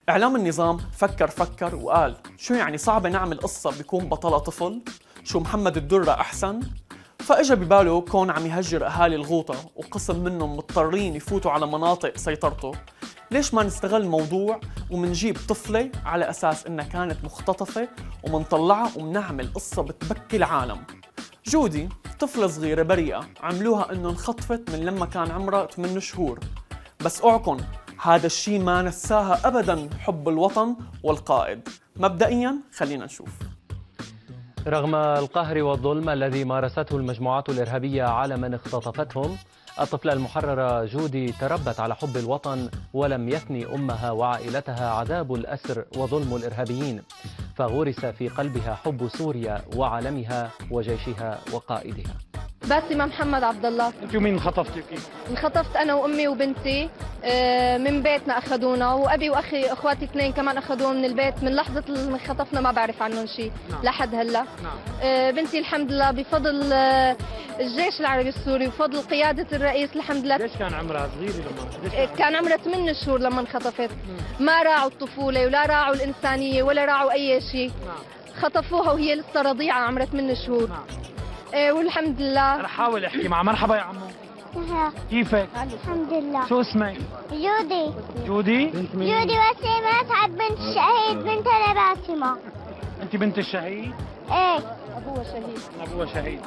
إعلام النظام فكر وقال شو يعني صعب نعمل قصة بيكون بطلها طفل؟ شو محمد الدرة أحسن؟ فإجا بباله كون عم يهجر أهالي الغوطة وقسم منهم مضطرين يفوتوا على مناطق سيطرته، ليش ما نستغل الموضوع ومنجيب طفلة على أساس إنها كانت مختطفة ومنطلعها ومنعمل قصة بتبكي العالم. جودي طفلة صغيرة بريئة عملوها إنه انخطفت من لما كان عمرها 8 شهور، بس اوعكن هذا الشيء ما نساها أبداً حب الوطن والقائد. مبدئياً خلينا نشوف. رغم القهر والظلم الذي مارسته المجموعات الإرهابية على من اختطفتهم، الطفلة المحررة جودي تربت على حب الوطن ولم يثني أمها وعائلتها عذاب الأسر وظلم الإرهابيين، فغرس في قلبها حب سوريا وعلمها وجيشها وقائدها. باسمة محمد عبد الله. انت ومين انخطفتي وكيف؟ انخطفت انا وامي وبنتي من بيتنا، اخذونا وابي واخي اخواتي اثنين كمان اخذونا من البيت. من لحظه اللي انخطفنا ما بعرف عنهم شيء لحد هلا. بنتي الحمد لله بفضل الجيش العربي السوري وبفضل قياده الرئيس الحمد لله. ليش كان عمرها صغيره لما كان عمرها 8 شهور لما انخطفت. ما راعوا الطفوله ولا راعوا الانسانيه ولا راعوا اي شيء. خطفوها وهي لسه رضيعه عمرها 8 شهور. والحمد لله. رح احاول احكي معها. مرحبا يا عمو. كيفك؟ الحمد لله. شو اسمك؟ جودي. جودي؟ جودي بسيمة سعد بنت الشهيد، بنت انا باسمة. انت بنت الشهيد؟ ايه. ابوها شهيد. ابوها شهيد.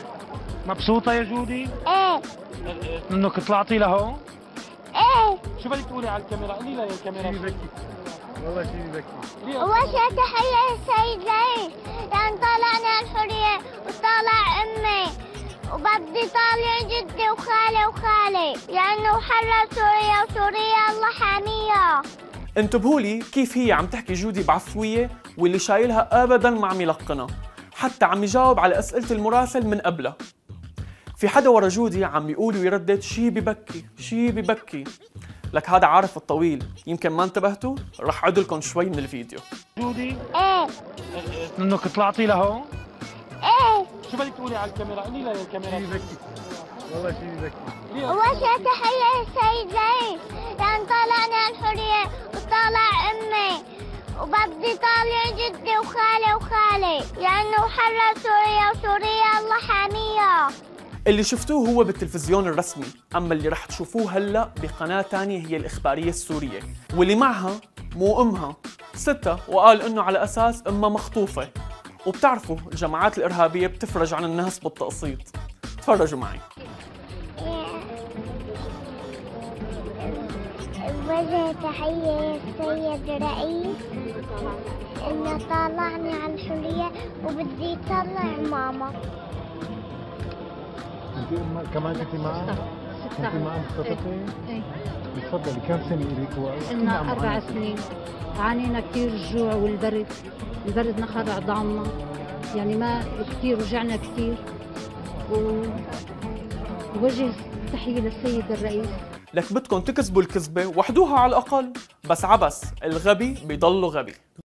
مبسوطة يا جودي؟ ايه. انك طلعتي لهون؟ ايه. شو بدك تقولي على الكاميرا؟ قولي لها يا الكاميرا. شي بكي والله شي بكي. أول شيء تحية للسيد رئيس لأن طلعنا الحرية وطلع أمي، وبدي طالع جدي وخالي لأنه حرر سوريا وسوريا الله حاميها. انتبهوا لي كيف هي عم تحكي جودي بعفوية واللي شايلها أبداً ما عم يلقنها، حتى عم يجاوب على أسئلة المراسل من قبلها. في حدا ورا جودي عم يقول ويردد شي ببكي. لك هذا عارف الطويل، يمكن ما انتبهتوا؟ رح عدلكم شوي من الفيديو. جودي؟ ايه. انك طلعتي لهون؟ ايه. شو بدك تقولي على الكاميرا؟ قولي لها يا الكاميرا. شي بكي والله شي بكي. أول شيء تحية للسيد رئيس لأن طلعنا الحرية وطلع أمي، وبدي طالع جدي وخالي لأنه حرر سوريا وسوريا الله حاميها. اللي شفتوه هو بالتلفزيون الرسمي، أما اللي رح تشوفوه هلأ بقناة تانية هي الإخبارية السورية، واللي معها مو أمها، ستها، وقال إنه على أساس أمها مخطوفة. وبتعرفوا الجماعات الإرهابية بتفرج عن الناس بالتقسيط. تفرجوا معي. وجه تحية للسيد الرئيس إنه طلعني على الحرية وبدي يطلع ماما. انت كمان كنتي معها؟ كنتي معها مختطفة؟ ايه. تفضلي، كم سنة إلك؟ لنا 4 سنين. عانينا كثير الجوع والبرد، البرد نخر عظامنا، يعني ما كثير وجعنا كثير. ووجه تحية للسيد الرئيس. لك بدكم تكذبوا الكذبة وحدوها على الأقل، بس عبس الغبي بيضله غبي.